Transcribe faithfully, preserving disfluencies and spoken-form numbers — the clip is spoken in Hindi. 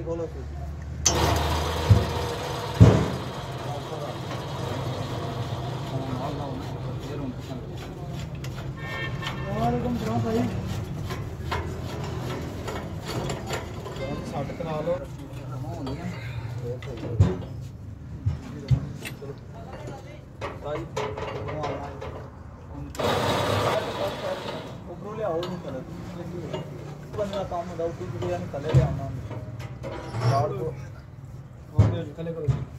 खोलो फिर। वालेकुम सलाम भाई। सट करा लो। ऊपर ले आओ निकल बंदा काम होता है उसी की निकले ले आना और को और निकले करो।